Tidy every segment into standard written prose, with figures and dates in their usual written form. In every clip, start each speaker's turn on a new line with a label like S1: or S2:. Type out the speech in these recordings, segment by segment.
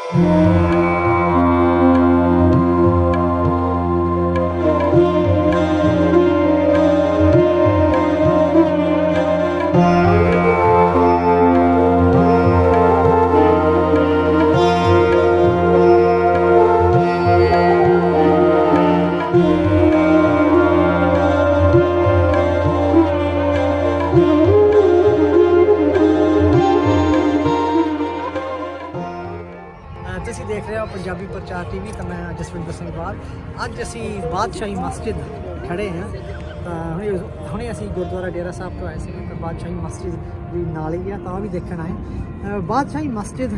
S1: ਤੁਸੀਂ ਦੇਖ ਰਹੇ ਹੋ ਪੰਜਾਬੀ ਪ੍ਰਚਾਰ ਟੀਵੀ। ਤਾਂ ਮੈਂ ਜਸਵਿੰਦਰ ਸਿੰਘ ਬਾਲ। ਅੱਜ ਅਸੀਂ ਬਾਦਸ਼ਾਹੀ ਮਸਜਿਦ ਖੜੇ ਹਾਂ। ਤਾਂ ਹੁਣੇ ਅਸੀਂ ਗੁਰਦੁਆਰਾ ਡੇਰਾ ਸਾਹਿਬ ਤੋਂ ਆਏ ਸੀ, ਤਾਂ ਬਾਦਸ਼ਾਹੀ ਮਸਜਿਦ ਵੀ ਨਾਲ ਹੀ ਆ, ਤਾਂ ਉਹ ਵੀ ਦੇਖਣ ਆਏ। ਬਾਦਸ਼ਾਹੀ ਮਸਜਿਦ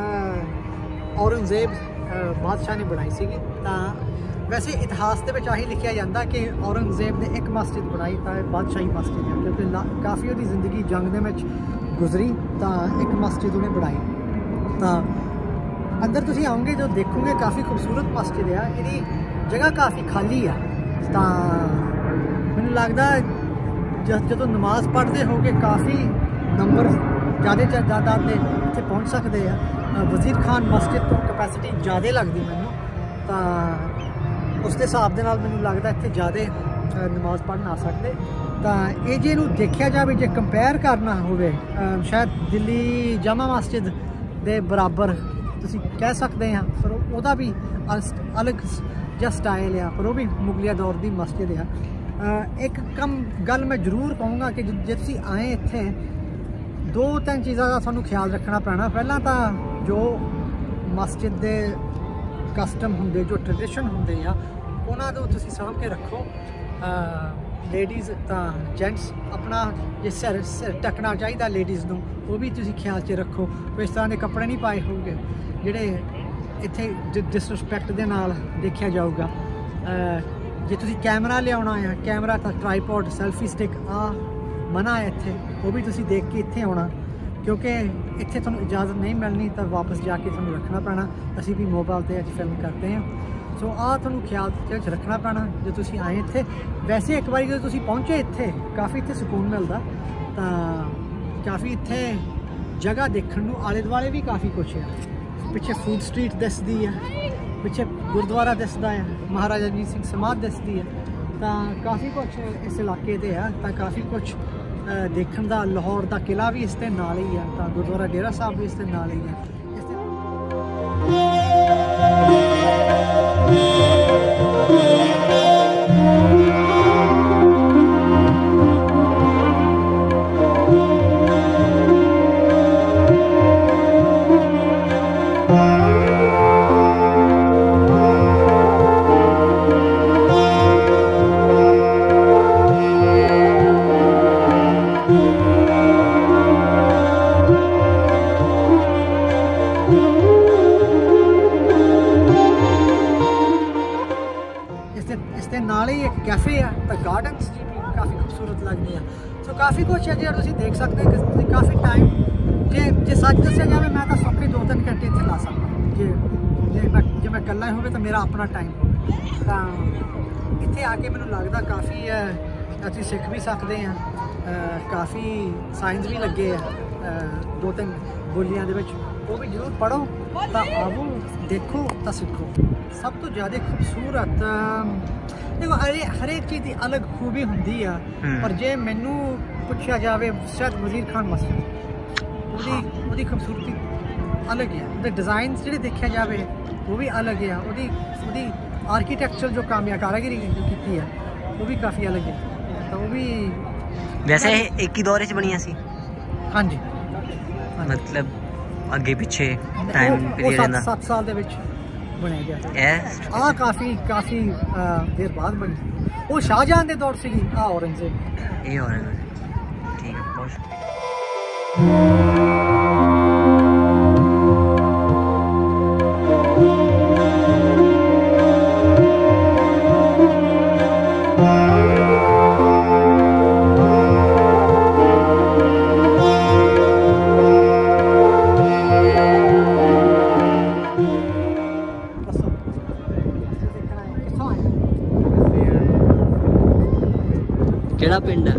S1: ਔਰੰਗਜ਼ੇਬ ਬਾਦਸ਼ਾਹ ਨੇ ਬਣਾਈ ਸੀਗੀ। ਤਾਂ ਵੈਸੇ ਇਤਿਹਾਸ ਦੇ ਵਿੱਚ ਆਹੀ ਲਿਖਿਆ ਜਾਂਦਾ ਕਿ ਔਰੰਗਜ਼ੇਬ ਨੇ ਇੱਕ ਮਸਜਿਦ ਬਣਾਈ ਤਾਂ ਬਾਦਸ਼ਾਹੀ ਮਸਜਿਦ ਹੈ, ਕਿਉਂਕਿ ਕਾਫੀ ਉਹਦੀ ਜ਼ਿੰਦਗੀ ਜੰਗ ਦੇ ਵਿੱਚ ਗੁਜ਼ਰੀ, ਤਾਂ ਇੱਕ ਮਸਜਿਦ ਉਹਨੇ ਬਣਾਈ। ਤਾਂ अंदर तुसी आओगे जो देखोगे काफ़ी खूबसूरत मस्जिद है। इहदी जगह काफ़ी खाली आ, तो मैनूं लगदा जो नमाज पढ़ते होगे काफ़ी नंबर ज़्यादा तादाद में इत्थे पहुँच सकते हैं। वज़ीर खान मस्जिद तो कैपेसिटी ज़्यादा लगती मैनूं, तो उस हिसाब के नाल मैनूं लगदा इत्थे ज़्यादा नमाज पढ़न आ सकते। तो ये जे नूं देखिया जाए जे कंपेयर करना होवे शायद दिल्ली जामा मस्जिद के बराबर ਤੁਸੀਂ ਕਹਿ ਸਕਦੇ ਆ, ਪਰ ਉਹਦਾ ਵੀ ਅਲੱਗ ਜਿਹਾ ਸਟਾਈਲ ਆ, ਪਰ ਉਹ ਵੀ ਮੁਗਲਿਆ ਦੌਰ ਦੀ ਮਸਜਿਦ ਆ। ਇੱਕ ਗੱਲ ਮੈਂ ਜ਼ਰੂਰ ਕਹੂੰਗਾ ਕਿ ਜੇ ਤੁਸੀਂ ਆਏ ਇੱਥੇ ਦੋ ਤਿੰਨ ਚੀਜ਼ਾਂ ਦਾ ਤੁਹਾਨੂੰ ਖਿਆਲ ਰੱਖਣਾ ਪੈਣਾ। ਪਹਿਲਾਂ ਤਾਂ ਜੋ ਮਸਜਿਦ ਦੇ ਕਸਟਮ ਹੁੰਦੇ, ਜੋ ਟ੍ਰੈਡੀਸ਼ਨ ਹੁੰਦੇ ਆ, ਉਹਨਾਂ ਨੂੰ ਤੁਸੀਂ ਸਾਂਭ ਕੇ ਰੱਖੋ। ਲੇਡੀਜ਼ ਤਾਂ ਜੈਂਟਸ ਆਪਣਾ ਜੇ ਸਿਰ ਢੱਕਣਾ ਚਾਹੀਦਾ ਲੇਡੀਜ਼ ਨੂੰ, ਉਹ ਵੀ ਤੁਸੀਂ ਖਿਆਲ 'ਚ ਰੱਖੋ। ਇਸ ਤਰ੍ਹਾਂ ਦੇ ਕੱਪੜੇ ਨਹੀਂ ਪਾਏ ਹੋਊਗੇ ਜਿਹੜੇ ਇੱਥੇ ਡਿਸਰਿਸਪੈਕਟ ਦੇ ਨਾਲ ਦੇਖਿਆ ਜਾਊਗਾ। ਜੇ ਤੁਸੀਂ ਕੈਮਰਾ ਲਿਆਉਣਾ ਆ, ਕੈਮਰਾ ਤਾਂ ਟਰਾਈਪੋਡ, ਸੈਲਫੀ ਸਟਿਕ ਆ ਮਨਾ ਹੈ ਇੱਥੇ, ਉਹ ਵੀ ਤੁਸੀਂ ਦੇਖ ਕੇ ਇੱਥੇ ਆਉਣਾ, ਕਿਉਂਕਿ ਇੱਥੇ ਤੁਹਾਨੂੰ ਇਜਾਜ਼ਤ ਨਹੀਂ ਮਿਲਣੀ ਤਾਂ ਵਾਪਸ ਜਾ ਕੇ ਤੁਹਾਨੂੰ ਰੱਖਣਾ ਪੈਣਾ। ਅਸੀਂ ਵੀ ਮੋਬਾਈਲ 'ਤੇ ਅੱਜ ਫਿਲਮ ਕਰਦੇ ਹਾਂ, ਸੋ ਆਹ ਤੁਹਾਨੂੰ ਖਿਆਲ 'ਚ ਰੱਖਣਾ ਪੈਣਾ ਜੇ ਤੁਸੀਂ ਆਏ ਇੱਥੇ। ਵੈਸੇ ਇੱਕ ਵਾਰੀ ਜਦੋਂ ਤੁਸੀਂ ਪਹੁੰਚੇ ਇੱਥੇ ਕਾਫੀ ਇੱਥੇ ਸਕੂਨ ਮਿਲਦਾ, ਤਾਂ ਕਾਫੀ ਇੱਥੇ ਜਗ੍ਹਾ ਦੇਖਣ ਨੂੰ, ਆਲੇ ਦੁਆਲੇ ਵੀ ਕਾਫੀ ਕੁਛ ਹੈ। ਪਿੱਛੇ ਫੂਡ ਸਟਰੀਟ ਦਿਸਦੀ ਹੈ, ਪਿੱਛੇ ਗੁਰਦੁਆਰਾ ਦਿਸਦਾ ਹੈ, ਮਹਾਰਾਜਾ ਰਣਜੀਤ ਸਿੰਘ ਸਮਾਧ ਦਿਸਦੀ ਹੈ, ਤਾਂ ਕਾਫੀ ਕੁਛ ਇਸ ਇਲਾਕੇ 'ਤੇ ਆ। ਤਾਂ ਕਾਫੀ ਕੁਛ ਦੇਖਣ ਦਾ, ਲਾਹੌਰ ਦਾ ਕਿਲ੍ਹਾ ਵੀ ਇਸ ਦੇ ਨਾਲ ਹੀ ਆ, ਤਾਂ ਗੁਰਦੁਆਰਾ ਡੇਰਾ ਸਾਹਿਬ ਵੀ ਇਸ ਦੇ ਨਾਲ ਹੀ ਆ। इसके नाल ही एक कैफे है, तो गार्डन्स जी भी काफ़ी खूबसूरत लगनी है। सो काफ़ी कुछ है जो तुम देख सकते हो कि काफ़ी टाइम जे सच दसिया जाए मैं तो सौखे 2-3 घंटे इतने ला सकता जे मैं कल्ला हो तो मेरा अपना टाइम तो इतने आके मैनूं लगता काफ़ी असीं सीख भी सकते हैं। काफ़ी साइंस भी लगे है 2-3 बोलियां दे विच, वो भी जरूर पढ़ो तो आवो, देखो तो सीखो। सब तो ज़्यादा खूबसूरत देखो हर एक चीज़ की अलग खूबी होंगी है, पर जे मैनू पूछा जाए शायद वज़ीर खान मस्जिद वो खूबसूरती अलग है, वो डिज़ाइन जो देखा जाए वो भी अलग है, वो आर्कीटैक्चर जो काम है, कारागिरी जो की है वो भी काफ़ी अलग है। तो वो भी
S2: वैसे एक ही दौरे बनिया सी।
S1: हाँ जी,
S2: मतलब अगे पिछे टाइम पीरियड
S1: 7 साल दे विच ਬਣਿਆ ਗਿਆ। ਆ ਕਾਫੀ ਦੇਰ ਬਾਅਦ ਬਣੀ। ਉਹ ਸ਼ਾਹਜਹਾਂ ਦੇ ਦੌਰ ਸੀਗੀ, ਆ ਔਰੰਗਜ਼ੇਬ।
S2: ਇਹ ਔਰੰਗਜ਼ੇਬ ਠੀਕ ਹੈ, ਬਹੁਤ ਕਿਹੜਾ ਪਿੰਡ ਹੈ?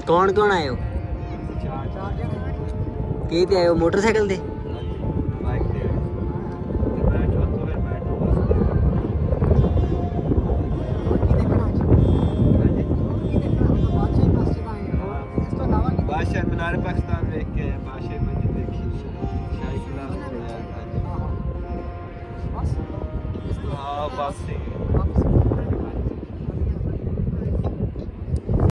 S2: कौन कौन आए हो?
S1: चार जने
S2: कि ते आए हो मोटरसाइकिल ते?
S3: बादशाह मीनार पाकिस्तान देख के बादशाह